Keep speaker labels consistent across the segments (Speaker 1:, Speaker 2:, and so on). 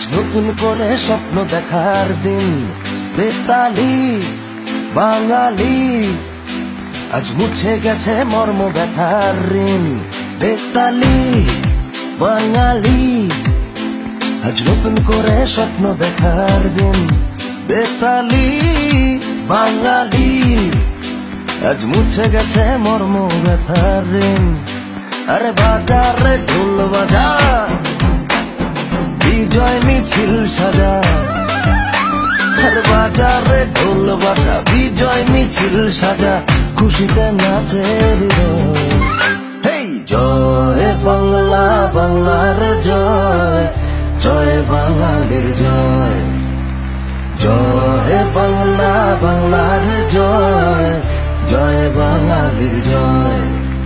Speaker 1: নতুন করে স্বপ্ন দেখার দিন। বেতালি বাঙালি, আজ মুছে গেছে মর্ম ব্যথার ঋণ। বেতালি বাঙালি, আজ নতুন করে স্বপ্ন দেখার দিন। বেতালি বাঙালি, আজ মুছে গেছে মর্ম ব্যথার ঋণ। আরে বাজারে ঢোল বাজা, বিজয় মিছিল সাজা। আরে বাজারে ঢোল বাজা, বিজয় মিছিল সাজা, খুশিতে নাচে হৃদয়। হেই জয় বাংলা, বাংলার জয়, জয় বাঙালির জয়। জয় বাংলা, বাংলার জয়, জয় বাঙালির জয়।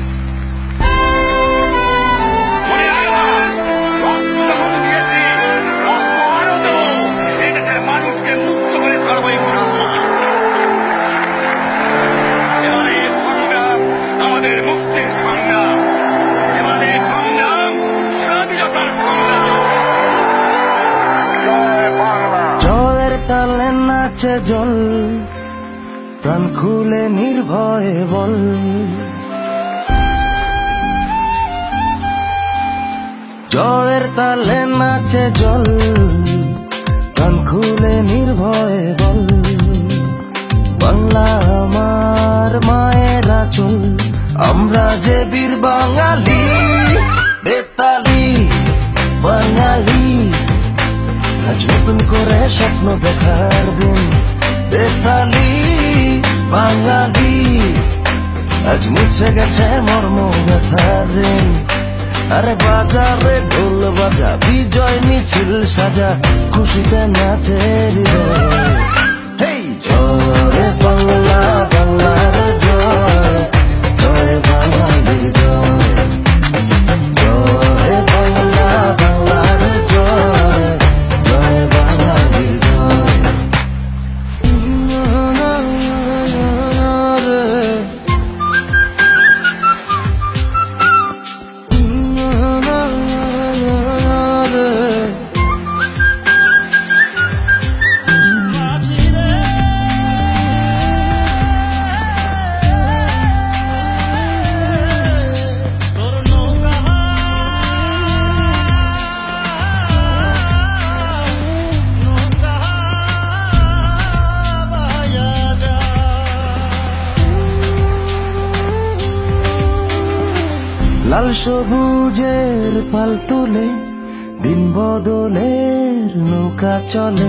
Speaker 1: তালে নাচে জল, প্রাণ খুলে নির্ভয়ে বল। জয়ের তালে নাচে জল, প্রাণ খুলে নির্ভয়ে বল। বাংলা আমার মায়ের আঁচল, আমরা যে বীর বাঙালি। বেতালি বাঙালি, আজ নতুন করে স্বপ্ন দেখার দিন। বেতালি বাঙালি, আজ মুছে গেছে মর্ম ব্যথার ঋণ। আরে বাজারে ঢোল বাজা, বিজয় মিছিল সাজা, খুশিতে নাচে হৃদয়। হেই জয় বাংলা, বাংলার জয়, জয় বাঙালির জয়। জয় বাংলা, বাংলার জয়, জয় বাঙালির জয়। লাল সবুজের পাল তুলে, দিন বদলের নৌকা চলে।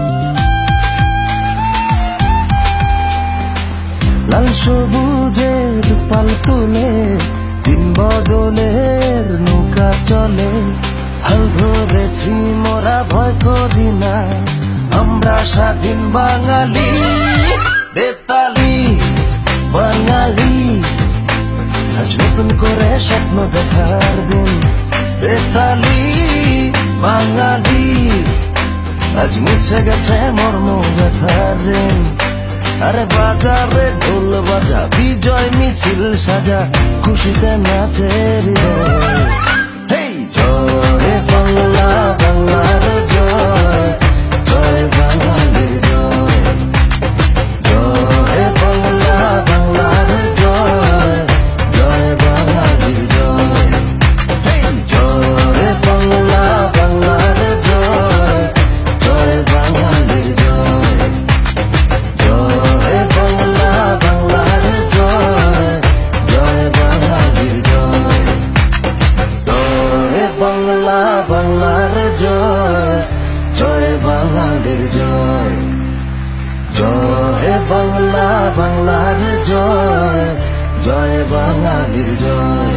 Speaker 1: লাল সবুজের পাল তুলে, দিন বদলের নৌকা চলে। হাল ধরেছি মোরা, ভয় করি না, আমরা স্বাধীন বাঙালি। বেতালি বাঙালি, আজ নতুন করে স্বপ্ন দেখার দিন। বেতালি বাঙালি, আজ মুছে গেছে মর্ম ব্যথার ঋণ। আরে বাজারে ঢোল বাজা, বিজয় মিছিল সাজা, খুশিতে নাচে হৃদয়। হেই জয় বাংলা, বাংলার জয়, জয় বাঙালির জয়। জয় বাংলা, বাংলার জয়, জয় বাঙালির জয়। হেই জয় বাংলা, বাংলার জয়, জয় বাঙালির জয়। জয় বাংলা, বাংলার জয়, জয় বাঙালির জয়। জয় বাংলা, বাংলার জয়, জয় বাঙালির জয়। জয় বাংলা, বাংলার জয়, জয় বাঙালির জয়।